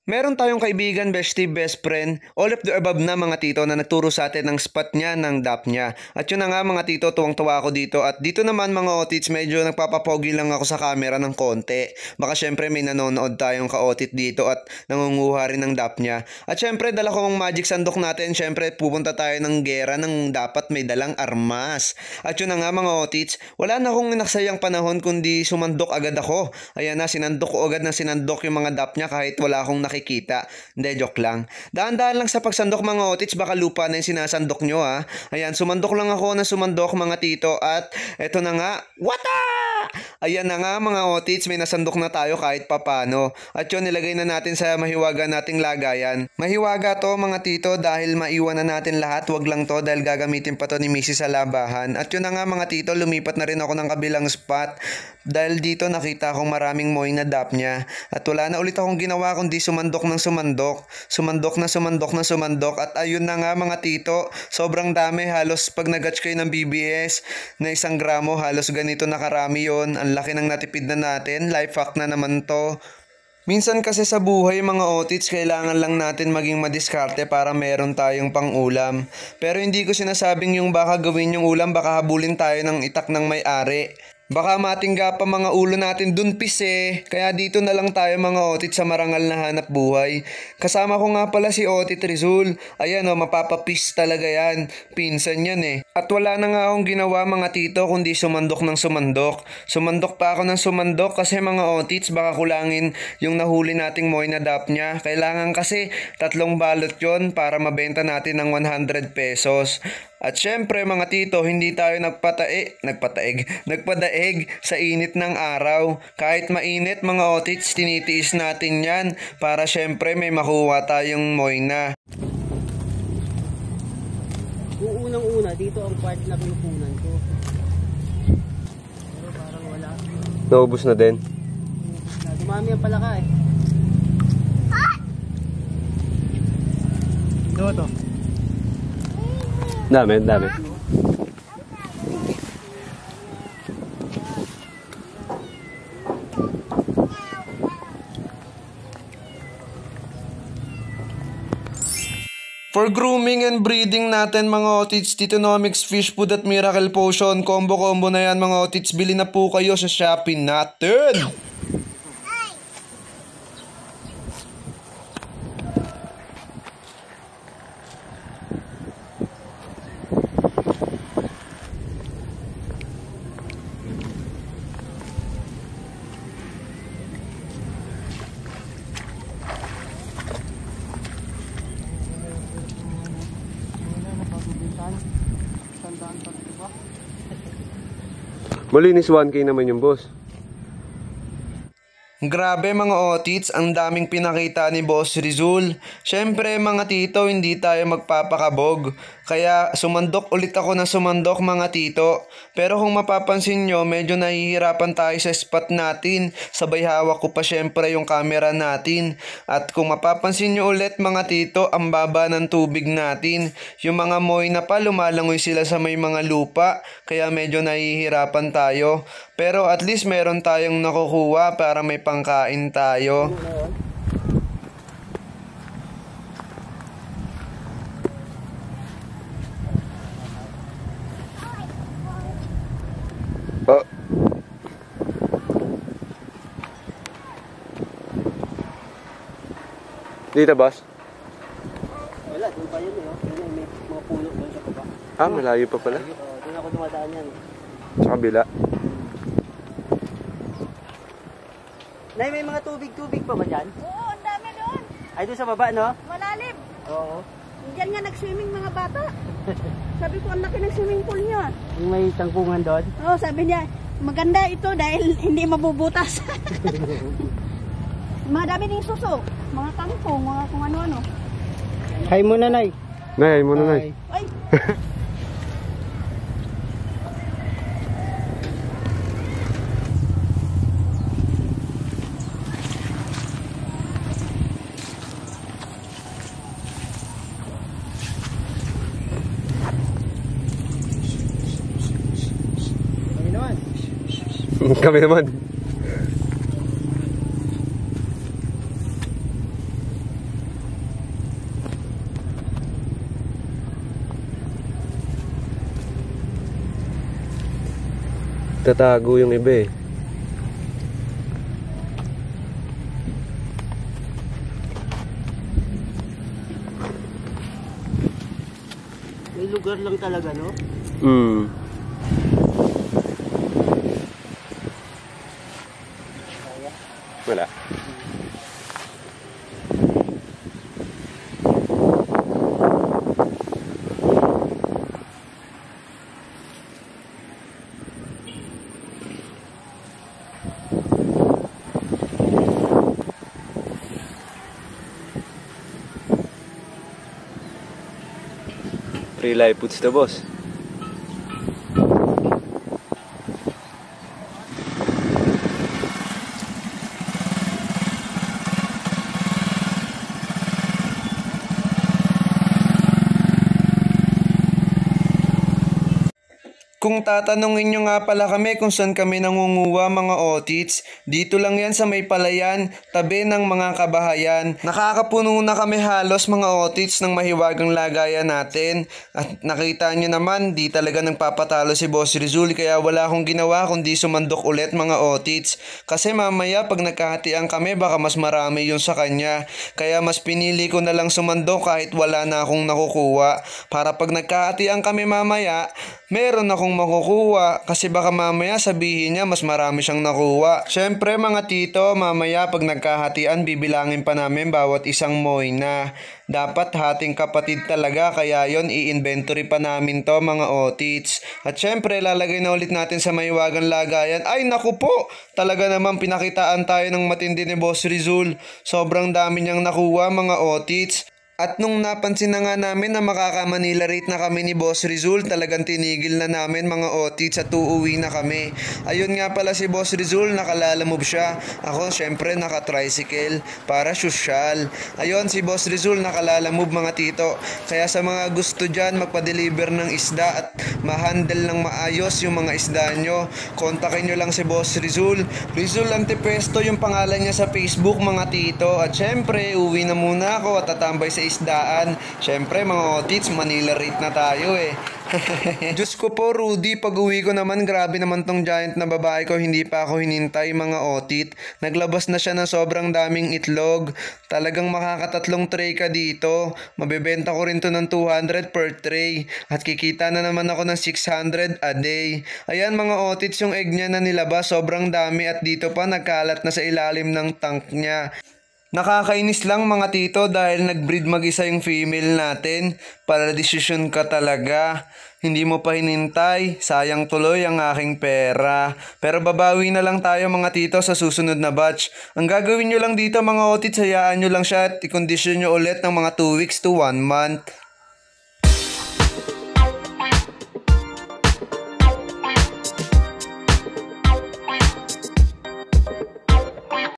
Meron tayong kaibigan, bestie, best friend, all of the above na mga tito na nagturo sa atin ng spot niya, ng dap niya. At yun na nga mga tito, tuwang-tuwa ako dito. At dito naman mga otits, medyo nagpapapogi lang ako sa camera ng konti. Baka syempre may nanonood tayong ka-otit dito at nangunguha rin ng dap niya. At syempre dala ko ang magic sandok natin, syempre pupunta tayo ng gera ng dapat may dalang armas. At yun na nga mga otits, wala na akong naksayang panahon kundi sumandok agad ako. Ayan na, sinandok ko agad na sinandok yung mga dap niya kahit wala akong nakikita. Hindi, joke lang. Daan-daan lang sa pagsandok mga otits, baka lupa na yung sinasandok nyo ha. Ayan, sumandok lang ako na sumandok mga tito at eto na nga, wata! Ayan na nga mga otits, may nasandok na tayo kahit papano. At yun, nilagay na natin sa mahiwaga nating lagayan. Mahiwaga to mga tito dahil maiwan na natin lahat, wag lang to dahil gagamitin pa to ni Mrs. sa labahan. At yun na nga mga tito, lumipat na rin ako ng kabilang spot dahil dito nakita akong maraming moy na dap niya. At wala na ulit akong ginawa kundi sumandok ng sumandok. Sumandok at ayun na nga mga tito, sobrang dami, halos pag nag-atch kayo ng BBS na 1 gramo, halos ganito na karami yon. Ang laki ng natipid na natin, life hack na naman to. Minsan kasi sa buhay mga otits, kailangan lang natin maging madiskarte para meron tayong pang-ulam. Pero hindi ko sinasabing yung baka gawin yung ulam, baka habulin tayo ng itak ng may-ari. Baka matingga pa mga ulo natin dun pise. Kaya dito na lang tayo mga otit sa marangal na hanap buhay. Kasama ko nga pala si Otit Rizul. Ayan o, mapapapis talaga yan. Pinsan yan eh. At wala na nga akong ginawa mga tito kundi sumandok ng sumandok. Sumandok pa ako ng sumandok kasi mga otits baka kulangin yung nahuli nating moy na dap niya. Kailangan kasi 3 balot yon para mabenta natin ng 100 pesos. At syempre mga tito, hindi tayo nagpadaig sa init ng araw. Kahit mainit mga otits, tinitiis natin yan para syempre may makuha tayong moyna. Unang-una, dito ang part na pinupunan ko. Pero parang wala. Naubos na din? Dumami ang palaka eh. Ito to. Dami. For grooming and breeding natin mga otits, Titonomics Fish Food at Miracle Potion, combo na yan mga otits, bili na po kayo sa Shopee natin. Malinis 1K naman yung boss. Grabe mga otits, ang daming pinakita ni Boss Rizul. Syempre mga tito, hindi tayo magpapakabog. Kaya sumandok ulit ako ng sumandok mga tito. Pero kung mapapansin nyo, medyo nahihirapan tayo sa spot natin. Sabay hawak ko pa syempre yung camera natin. At kung mapapansin nyo ulit mga tito, ang baba ng tubig natin. Yung mga moy na pa, lumalangoy sila sa may mga lupa. Kaya medyo nahihirapan tayo. Pero at least meron tayong nakukuha para may pangkain tayo. Oh. Dito, boss? Wala, doon pa yun eh. Yun may mga puno doon sa baba. Ah, malayo pa pala. Doon ako dumadaan yan. Sa kabila. Nay, may mga tubig-tubig pa ba dyan? Oo, ang dami doon. Ay, doon sa baba, no? Malalim. Oo. Diyan nga nag-swimming mga bata. Sabi ko, ang laki ng swimming pool niya. Yung may tangkungan doon? Oo, sabi niya, maganda ito dahil hindi mabubutas. Mga dami ding suso. Mga kangkong, mga kung ano-ano. Hi muna, Nay. Nay, muna nay. Ay, Kami naman. nagtatago yung iba eh. May lugar lang talaga, no? Wala. Free live foods to, boss. Kung tatanungin nyo nga pala kami kung saan kami nangunguha mga otits, dito lang yan sa may palayan, tabi ng mga kabahayan. Nakakapuno na kami halos mga otits ng mahiwagang lagayan natin. At nakita nyo naman, di talaga nagpapatalo si Boss Rizul, kaya wala akong ginawa kundi sumandok ulit mga otits. Kasi mamaya pag nagkahatian kami baka mas marami yun sa kanya. Kaya mas pinili ko na lang sumandok kahit wala na akong nakukuha. Para pag nagkahatian kami mamaya, meron akong makukuha kasi baka mamaya sabihin niya mas marami siyang nakuha. Syempre mga tito, mamaya pag nagkahatian bibilangin pa namin bawat isang moina. Dapat hating kapatid talaga kaya yon i-inventory pa namin to mga otits. At syempre lalagay na ulit natin sa mahiwagang lagayan. Ay naku po, talaga naman pinakitaan tayo ng matindi ni Boss Rizul. Sobrang dami niyang nakuha mga otits. At nung napansin na nga namin na makaka-Manila rate na kami ni Boss Rizul, talagang tinigil na namin mga otits at uuwi na kami. Ayun nga pala si Boss Rizul, nakalalamove siya. Ako syempre naka-tricycle para sosyal. Ayun si Boss Rizul nakalalamove mga tito. Kaya sa mga gusto dyan magpa-deliver ng isda at ma-handle ng maayos yung mga isda nyo, kontakin nyo lang si Boss Rizul. Rizul Antipesto yung pangalan niya sa Facebook mga tito. At syempre uwi na muna ako at tatambay sa isdaan. Syempre mga otits, Manila rate na tayo eh. Diyos ko po Rudy, pag uwi ko naman grabe naman tong giant na babae ko, hindi pa ako hinintay mga otit. Naglabas na siya ng sobrang daming itlog. Talagang makakatatlong tray ka dito. Mabebenta ko rin to ng 200 per tray. At kikita na naman ako ng 600 a day. Ayan mga otits, yung egg niya na nilabas, sobrang dami at dito pa nagkalat na sa ilalim ng tank niya. Nakakainis lang mga tito dahil nag-breed mag-isa yung female natin. Para desisyon ka talaga. Hindi mo pa hinintay. Sayang tuloy ang aking pera. Pero babawi na lang tayo mga tito sa susunod na batch. Ang gagawin nyo lang dito mga otits, hayaan nyo lang siya at i-condition nyo ulit ng mga 2 weeks to 1 month.